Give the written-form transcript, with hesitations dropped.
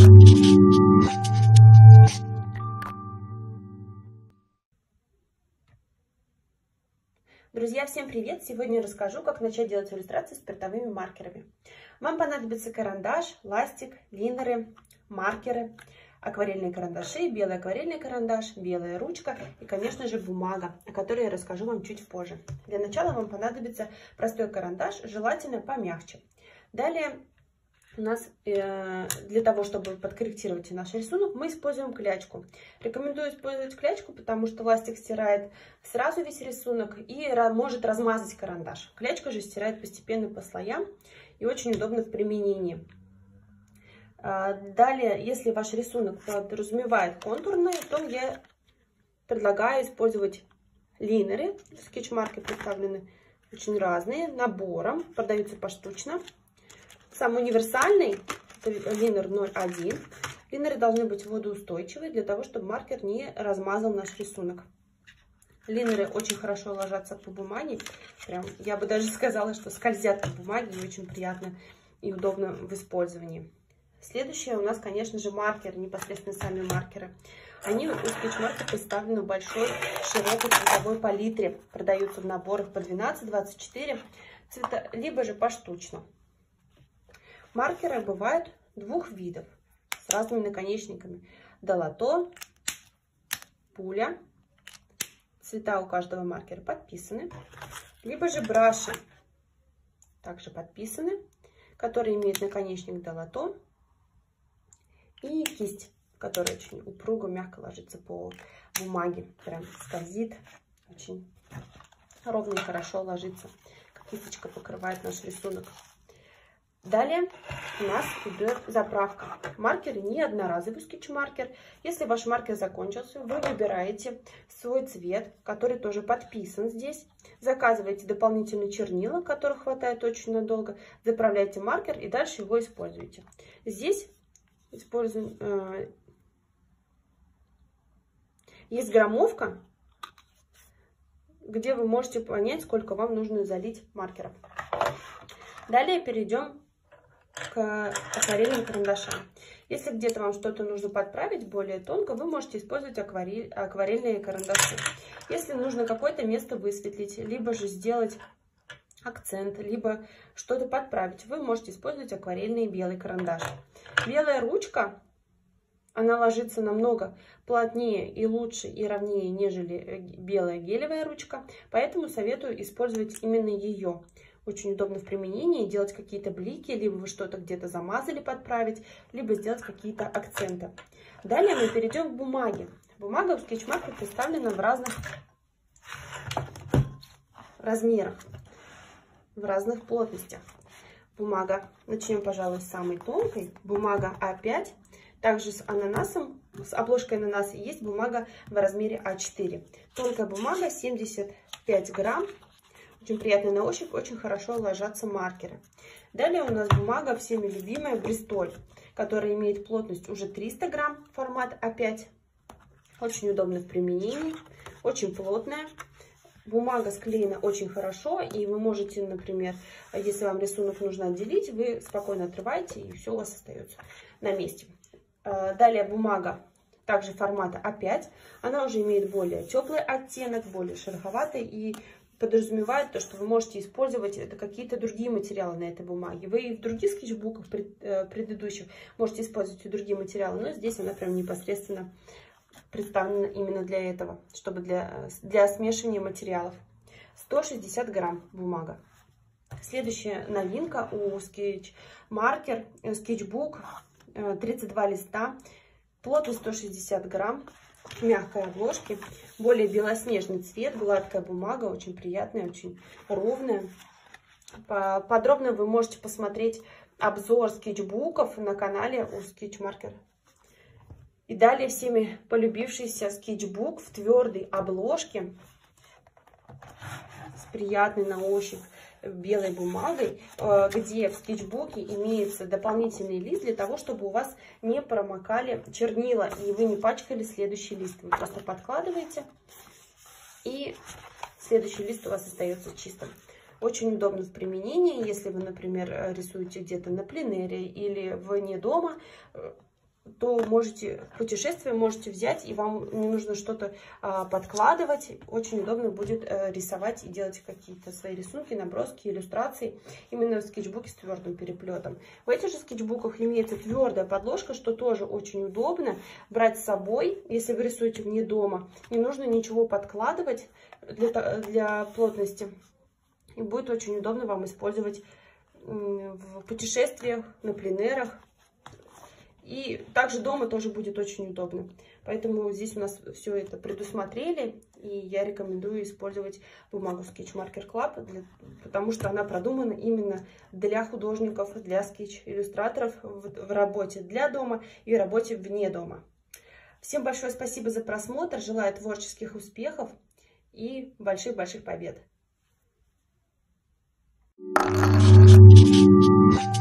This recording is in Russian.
Друзья, всем привет! Сегодня я расскажу, как начать делать иллюстрации спиртовыми маркерами. Вам понадобится карандаш, ластик, линеры, маркеры, акварельные карандаши, белый акварельный карандаш, белая ручка и, конечно же, бумага, о которой я расскажу вам чуть позже. Для начала вам понадобится простой карандаш, желательно помягче. Далее у нас для того, чтобы подкорректировать наш рисунок, мы используем клячку. Рекомендую использовать клячку, потому что ластик стирает сразу весь рисунок и может размазать карандаш. Клячка же стирает постепенно по слоям и очень удобно в применении. Далее, если ваш рисунок подразумевает контурные, то я предлагаю использовать линеры. Скетч-маркеры представлены очень разные, набором, продаются поштучно. Самый универсальный линер 0,1. Линеры должны быть водоустойчивые, для того, чтобы маркер не размазал наш рисунок. Линеры очень хорошо ложатся по бумаге. Прям, я бы даже сказала, что скользят по бумаге и очень приятно и удобно в использовании. Следующее у нас, конечно же, маркер, непосредственно сами маркеры. Они у скетч-маркер представлены в большой, широкой цветовой палитре. Продаются в наборах по 12-24 цвета, либо же поштучно. Маркеры бывают двух видов с разными наконечниками. Долото, пуля. Цвета у каждого маркера подписаны. Либо же браши, также подписаны, которые имеют наконечник долото. И кисть, которая очень упруго, мягко ложится по бумаге. Прям скользит, очень ровно и хорошо ложится. Как кисточка покрывает наш рисунок. Далее у нас идет заправка. Маркер не одноразовый скетч-маркер. Если ваш маркер закончился, вы выбираете свой цвет, который тоже подписан здесь. Заказываете дополнительные чернила, которых хватает очень надолго. Заправляете маркер и дальше его используете. Здесь используем, есть граммовка, где вы можете понять, сколько вам нужно залить маркеров. Далее перейдем к акварельным карандашам. Если где-то вам что-то нужно подправить более тонко, вы можете использовать акварельные карандаши. Если нужно какое-то место высветлить, либо же сделать акцент, либо что-то подправить, вы можете использовать акварельный белый карандаш. Белая ручка, она ложится намного плотнее и лучше и ровнее, нежели белая гелевая ручка, поэтому советую использовать именно ее. Очень удобно в применении делать какие-то блики, либо вы что-то где-то замазали, подправить, либо сделать какие-то акценты. Далее мы перейдем к бумаге. Бумага в скетч-маркер представлена в разных размерах, в разных плотностях. Бумага, начнем, пожалуй, с самой тонкой. Бумага А5. Также с ананасом, с обложкой ананаса есть бумага в размере А4. Тонкая бумага 75 грамм. Очень приятная на ощупь, очень хорошо ложатся маркеры. Далее у нас бумага всеми любимая Бристоль, которая имеет плотность уже 300 грамм, формат А5. Очень удобно в применении, очень плотная. Бумага склеена очень хорошо, и вы можете, например, если вам рисунок нужно отделить, вы спокойно отрываете, и все у вас остается на месте. Далее бумага также формата А5. Она уже имеет более теплый оттенок, более шероховатый и подразумевает то, что вы можете использовать какие-то другие материалы на этой бумаге. Вы и в других скетчбуках предыдущих можете использовать и другие материалы, но здесь она прям непосредственно представлена именно для этого, чтобы для смешивания материалов. 160 грамм бумага. Следующая новинка у скетч-маркер, скетчбук, 32 листа, плотность 160 грамм. Мягкой обложки, более белоснежный цвет, гладкая бумага, очень приятная, очень ровная. Подробно вы можете посмотреть обзор скетчбуков на канале у скетч-маркер. И далее всеми полюбившийся скетчбук в твердой обложке с приятной на ощупь белой бумагой, где в скетчбуке имеется дополнительный лист для того, чтобы у вас не промокали чернила и вы не пачкали следующий лист. Вы просто подкладываете, и следующий лист у вас остается чистым. Очень удобно в применении, если вы, например, рисуете где-то на пленэре или вне дома. то можете путешествие можете взять, и вам не нужно что-то подкладывать. Очень удобно будет рисовать и делать какие-то свои рисунки, наброски, иллюстрации именно в скетчбуке с твердым переплетом. В этих же скетчбуках имеется твердая подложка, что тоже очень удобно брать с собой, если вы рисуете вне дома. Не нужно ничего подкладывать для плотности. И будет очень удобно вам использовать в путешествиях, на пленерах. И также дома тоже будет очень удобно. Поэтому здесь у нас все это предусмотрели. И я рекомендую использовать бумагу Sketch Marker Club, потому что она продумана именно для художников, для скетч-иллюстраторов в работе для дома и в работе вне дома. Всем большое спасибо за просмотр. Желаю творческих успехов и больших-больших побед.